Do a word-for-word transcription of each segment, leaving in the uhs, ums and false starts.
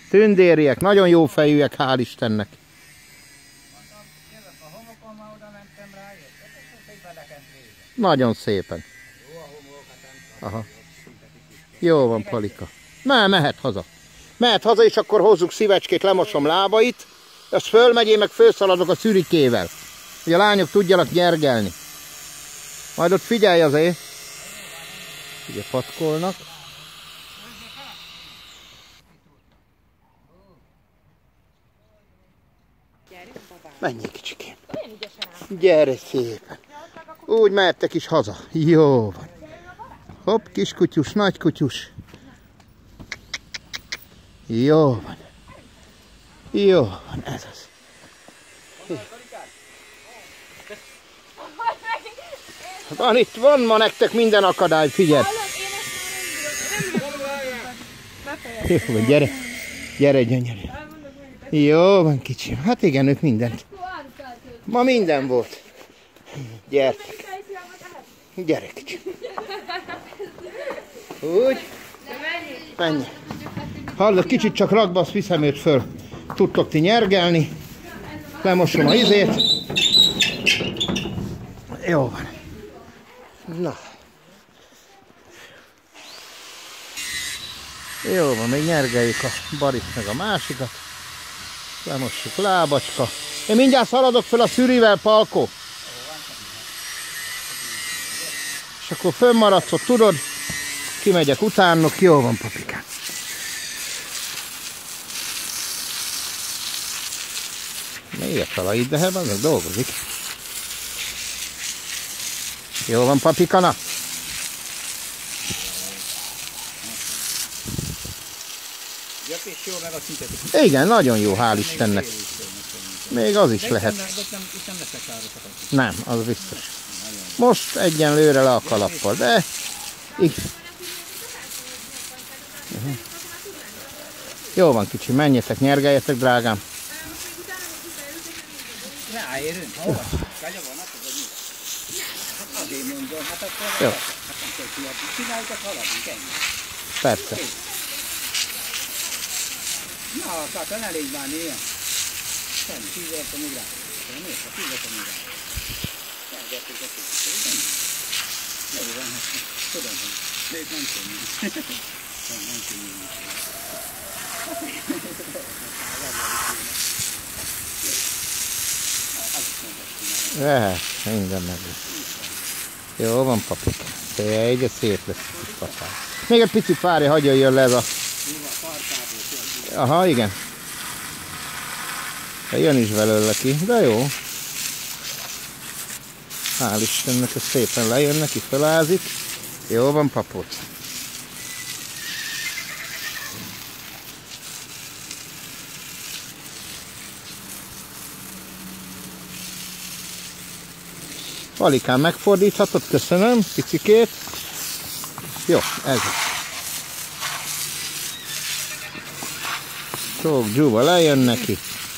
Tündériek, nagyon jó fejűek, hál' Istennek. Nagyon szépen. Aha. Jó van, Palika. Na, mehet haza. Mehet haza, és akkor hozzuk szívecskét, lemosom lábait. Ezt fölmegy, én meg főszaladok a szürikével. Hogy a lányok tudjanak nyergelni. Majd ott figyelj azért. Ugye patkolnak. Menjél kicsikém. Gyere szépen. Úgy mehettek is haza. Jó van. Hopp, kiskutyus, nagykutyus. Jó van. Jó van, ez az. Van itt, van ma nektek minden akadály, figyelj. Jó van, gyere. Gyere, gyönyörű. Jó van, kicsim. Hát igen, ők mindent. Ma minden volt. Gyertek. Gyere, kicsim. Úgy. Menj. Hallod, kicsit csak rakba, azt viszem őt föl. Tudtok ti nyergelni. Lemosom a izét. Jó van. Na. Jó van, még nyergeljük a Barit meg a másikat. Lemossuk lábacska. Én mindjárt szaladok fel a szűrivel, Palkó. És akkor fönnmaradsz ott, tudod? Kimegyek utánok, jó van, papikám. Miért talaj de hát meg dolgozik. Jó van, papikana. Igen, nagyon jó, hál' Istennek. Még az is lehet. Nem, az biztos. Most egyenlőre le a kalappal, de... Jó van, kicsi, menjetek, nyergeljetek, drágám. Jó. Persze. Na, tehát elég már néha. Nem, tízért a migrán. Nem érte, tízért a migrán. Elgertük a tízért. Jó van, hát tudom, hogy még nem könnyű. Nem, nem könnyű. Lehet, minden meg lesz. Jó van, papik. Te de szép lesz. Még egy picit várja, hagyja jön le ez a... Aha, igen. De jön is belőle ki, de jó. Hál' Istennek, ez szépen lejön neki, felázik. Jó van, papot. Palikán megfordíthatod, köszönöm, picikét. Jó, ez. Sok dzsúva lejön neki.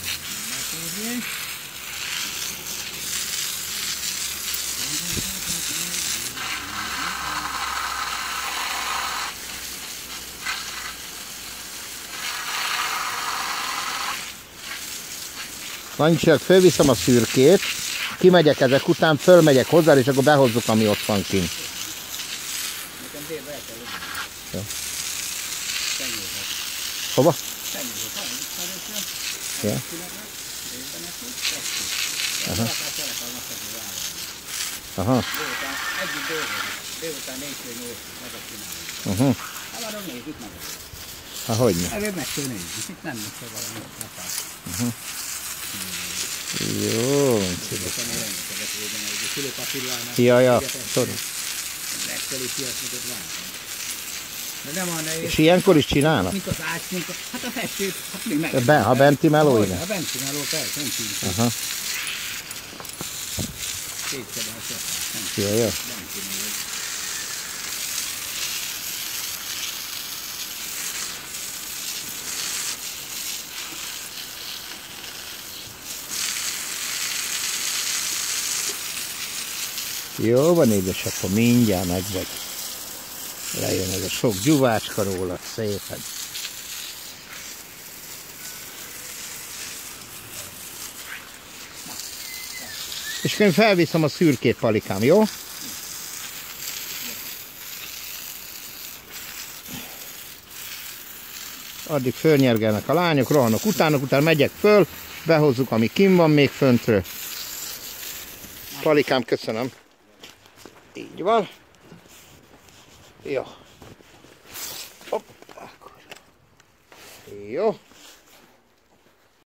Vancsiak, fölviszem a szürkét, kimegyek ezek után, fölmegyek hozzá, és akkor behozzuk, ami ott van kint. Ja. Hova? Ja. Aha. Aha. Uh-huh. Hát hogyne? Előbb meg kell nézni, itt nem lesz valami napás. Uh-huh. Jó, van szépen. Ja, ja, tudom. És ilyenkor is csinálnak? Hát a festőt, hát még meg. Ben, ha benti meló, igen? A benti meló, persze, nem csinálnak. Aha. Kétszer, ja, ja. Jó van, édesapa, mindjárt meg vagy. Lejön ez a sok gyuvácska róla, szépen. És akkor én felviszem a szürkét, Palikám, jó? Addig fölnyergelnek a lányok, rohanok utánok, utána megyek föl, behozzuk, ami kim van még föntről. Palikám, köszönöm. Így van. Jó. Hopp. Jó.